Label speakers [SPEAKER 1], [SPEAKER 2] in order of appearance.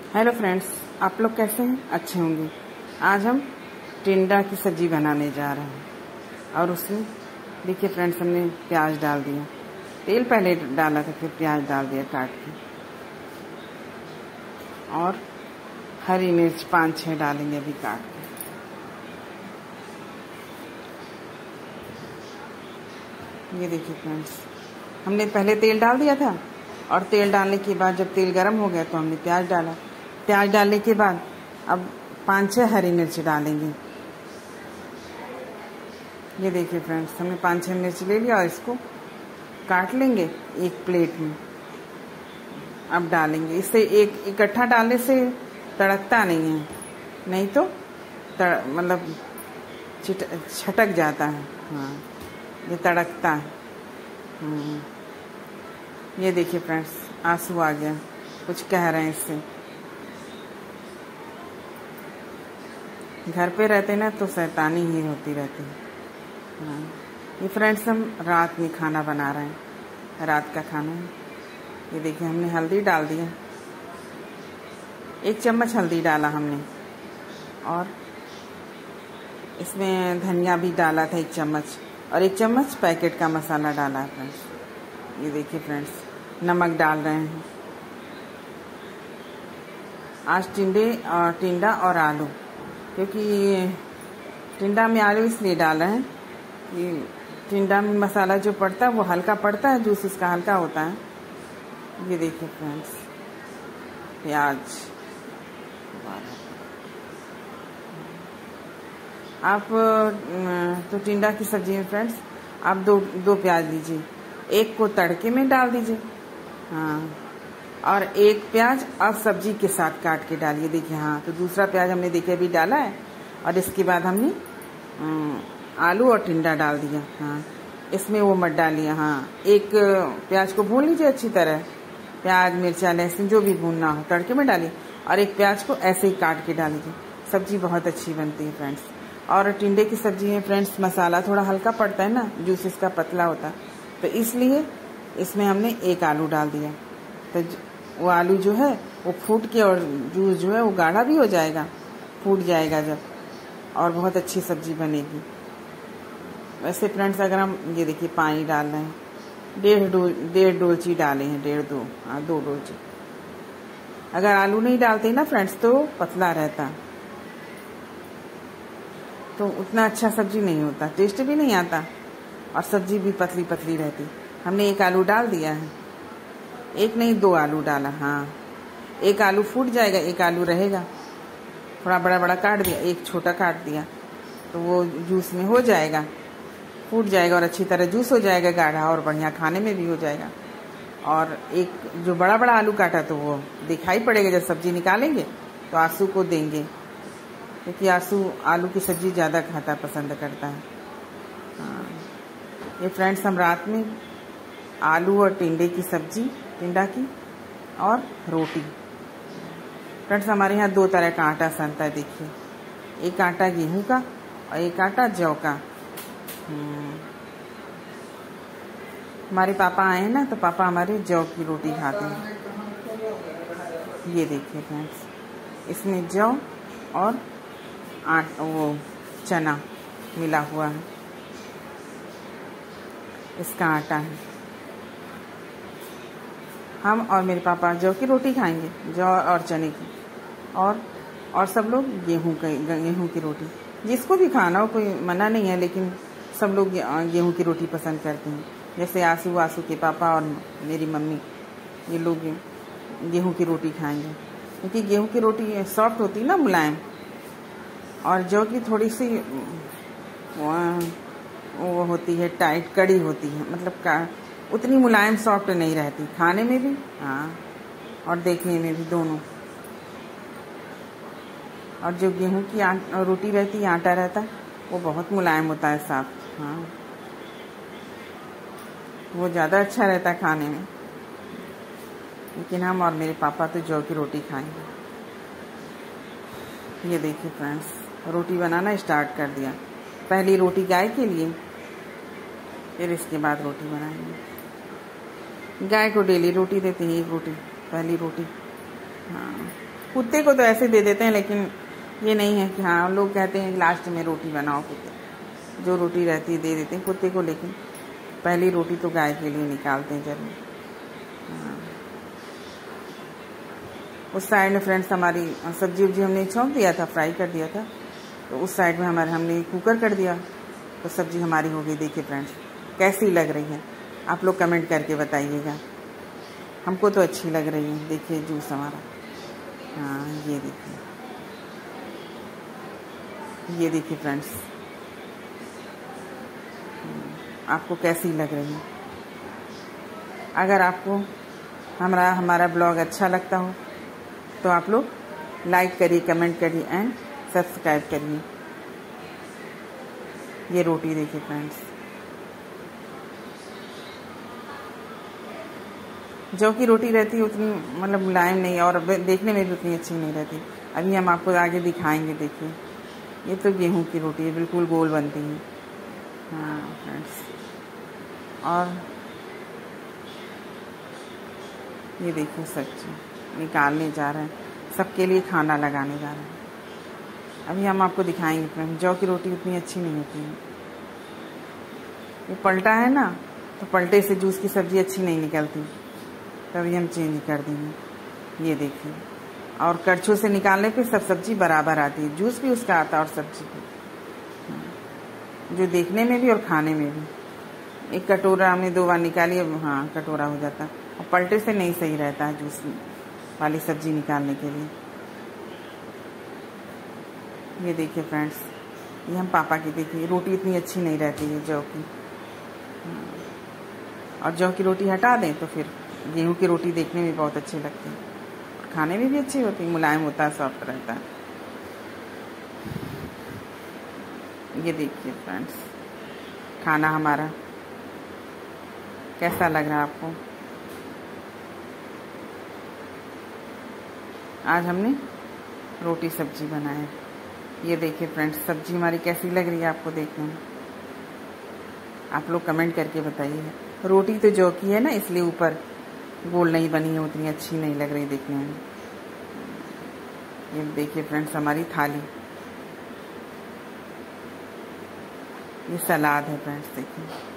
[SPEAKER 1] Hello friends, आप लोग कैसे हैं? अच्छे होंगे। आज हम टिंडा की सब्जी बनाने जा रहे हैं और उसमें देखिए फ्रेंड्स, हमने प्याज डाल दिया। तेल पहले डाला था, फिर प्याज डाल दिया काट के, और हरी मिर्च 5-6 डालेंगे अभी काट के। ये देखिए फ्रेंड्स, हमने पहले तेल डाल दिया था और तेल डालने के बाद जब तेल गर्म हो गया तो हमने प्याज डाला। प्याज डालने के बाद अब 5-6 हरी मिर्च डालेंगे। ये देखिए फ्रेंड्स, हमने 5-6 मिर्च ले लिया और इसको काट लेंगे एक प्लेट में। अब डालेंगे, इससे एक इकट्ठा डालने से तड़कता नहीं है, नहीं तो मतलब छटक जाता है। हाँ, ये तड़कता है। ये देखिए फ्रेंड्स, आंसू आ गया, कुछ कह रहे हैं इससे। घर पे रहते ना तो शैतानी ही होती रहती है। हाँ, ये फ्रेंड्स, हम रात में खाना बना रहे हैं, रात का खाना है। ये देखिए, हमने हल्दी डाल दिया, 1 चम्मच हल्दी डाला हमने, और इसमें धनिया भी डाला था 1 चम्मच, और 1 चम्मच पैकेट का मसाला डाला है फ्रेंड्स। ये देखिए फ्रेंड्स, नमक डाल रहे हैं। आज टिंडा और आलू, क्योंकि टिंडा में आलू इसलिए डाल रहे हैं कि टिंडा में मसाला जो पड़ता है वो हल्का पड़ता है, जूस इसका हल्का होता है। ये देखिए फ्रेंड्स, प्याज, आप तो टिंडा की सब्जी में फ्रेंड्स आप दो प्याज लीजिए, एक को तड़के में डाल दीजिए, हाँ, और एक प्याज अब सब्जी के साथ काट के डालिए। देखिए, हाँ, तो दूसरा प्याज हमने देखिए अभी डाला है, और इसके बाद हमने आलू और टिंडा डाल दिया। हाँ, इसमें वो मत डालिए। हाँ, एक प्याज को भून लीजिए अच्छी तरह, प्याज, मिर्चा, लहसुन जो भी भूनना हो तड़के में डालिए, और एक प्याज को ऐसे ही काट के डाल दीजिए। सब्जी बहुत अच्छी बनती है फ्रेंड्स। और टिंडे की सब्जी में फ्रेंड्स मसाला थोड़ा हल्का पड़ता है ना, जूस इसका पतला होता है, तो इसलिए इसमें हमने 1 आलू डाल दिया। तो वो आलू जो है वो फूट के, और जूस जो है वो गाढ़ा भी हो जाएगा, फूट जाएगा जब, और बहुत अच्छी सब्जी बनेगी। वैसे फ्रेंड्स, अगर हम ये देखिए पानी डाल रहे हैं, 1.5 डोलची डाले हैं, 2 डोलची। अगर आलू नहीं डालते ना फ्रेंड्स तो पतला रहता, तो उतना अच्छा सब्जी नहीं होता, टेस्ट भी नहीं आता, और सब्जी भी पतली पतली रहती। हमने 1 आलू डाल दिया है, 1 नहीं 2 आलू डाला। हाँ, 1 आलू फूट जाएगा, 1 आलू रहेगा, थोड़ा बड़ा बड़ा काट दिया, 1 छोटा काट दिया, तो वो जूस में हो जाएगा, फूट जाएगा, और अच्छी तरह जूस हो जाएगा गाढ़ा, और बढ़िया खाने में भी हो जाएगा। और एक जो बड़ा बड़ा आलू काटा तो वो दिखाई पड़ेगा, जब सब्जी निकालेंगे तो आंसू को देंगे, क्योंकि आंसू आलू की सब्जी ज़्यादा खाता पसंद करता है। हाँ, ये फ्रेंड्स, हम रात में आलू और टिंडे की सब्जी, टिंडा की, और रोटी। फ्रेंड्स, हमारे यहाँ 2 तरह का आटा सनता है। देखिए, एक आटा गेहूं का और एक आटा जौ का। हमारे पापा आए हैं ना, तो पापा हमारे जौ की रोटी खाते हैं। ये देखिए फ्रेंड्स, इसमें जौ और वो चना मिला हुआ है, इसका आटा है। हम और मेरे पापा जौ की रोटी खाएंगे, जौ और चने की, और सब लोग गेहूं की रोटी। जिसको भी खाना हो, कोई मना नहीं है, लेकिन सब लोग गेहूं की रोटी पसंद करते हैं। जैसे आंसू के पापा और मेरी मम्मी, ये लोग गेहूं की रोटी खाएंगे, क्योंकि गेहूं की रोटी सॉफ्ट होती है ना, मुलायम, और जौ की थोड़ी सी वो होती है टाइट, कड़ी होती है, मतलब उतनी मुलायम सॉफ्ट नहीं रहती, खाने में भी हाँ और देखने में भी, दोनों। और जो गेहूं की रोटी रहती है, आटा रहता है, वो बहुत मुलायम होता है, साफ। हाँ, वो ज़्यादा अच्छा रहता है खाने में। लेकिन हम और मेरे पापा तो जौ की रोटी खाएंगे। ये देखिए फ्रेंड्स, रोटी बनाना स्टार्ट कर दिया। पहली रोटी गाय के लिए, फिर इसके बाद रोटी बनाएंगे। गाय को डेली रोटी देते हैं, 1 रोटी, पहली रोटी। हाँ, कुत्ते को तो ऐसे दे देते हैं, लेकिन ये नहीं है कि हाँ, लोग कहते हैं लास्ट में रोटी बनाओ कुत्ते, जो रोटी रहती है दे देते हैं कुत्ते को, लेकिन पहली रोटी तो गाय के लिए निकालते हैं जरूर। हाँ। उस साइड में फ्रेंड्स हमारी सब्जी उब्जी हमने छौंक दिया था, फ्राई कर दिया था, तो उस साइड में हमने कुकर कर दिया, तो सब्जी हमारी हो गई। देखिए फ्रेंड्स कैसी लग रही है, आप लोग कमेंट करके बताइएगा। हमको तो अच्छी लग रही है। देखिए जूस हमारा, हाँ ये देखिए फ्रेंड्स, आपको कैसी लग रही है। अगर आपको हमारा ब्लॉग अच्छा लगता हो तो आप लोग लाइक करिए, कमेंट करिए एंड सब्सक्राइब करिए। ये रोटी देखिए फ्रेंड्स, जौ की रोटी रहती है उतनी मतलब मुलायम नहीं, और देखने में भी उतनी अच्छी नहीं रहती। अभी हम आपको आगे दिखाएंगे। देखिए ये तो गेहूं की रोटी है, बिल्कुल गोल बनती है। हाँ फ्रेंड्स, और ये देखिए सब्जी निकालने जा रहे हैं, सबके लिए खाना लगाने जा रहे हैं। अभी हम आपको दिखाएंगे फ्रेंड्स, जौ की रोटी उतनी अच्छी नहीं होती है। ये पलटा है ना, तो पलटे से जूस की सब्जी अच्छी नहीं निकलती, तभी हम चेंज कर देंगे। ये देखिए, और करछुल से निकालने पे सब सब्जी बराबर आती है, जूस भी उसका आता है और सब्जी भी, जो देखने में भी और खाने में भी। एक कटोरा में 2 बार निकालिए, हाँ कटोरा हो जाता है, और पलटे से नहीं सही रहता है जूस वाली सब्जी निकालने के लिए। ये देखिए फ्रेंड्स, ये हम पापा की देखिए रोटी इतनी अच्छी नहीं रहती है जौ की, और जौ की रोटी हटा दें तो फिर गेहूं की रोटी देखने में बहुत अच्छी लगती है, खाने में भी अच्छी होती है, मुलायम होता है, सॉफ्ट रहता है। ये देखिए फ्रेंड्स, खाना हमारा कैसा लग रहा है आपको। आज हमने रोटी सब्जी बनाया। ये देखिए फ्रेंड्स, सब्जी हमारी कैसी लग रही है आपको देखने में, आप लोग कमेंट करके बताइए। रोटी तो जौ की है ना, इसलिए ऊपर गोल नहीं बनी है, उतनी अच्छी नहीं लग रही देखने में। ये देखिए फ्रेंड्स हमारी थाली, ये सलाद है फ्रेंड्स देखिए।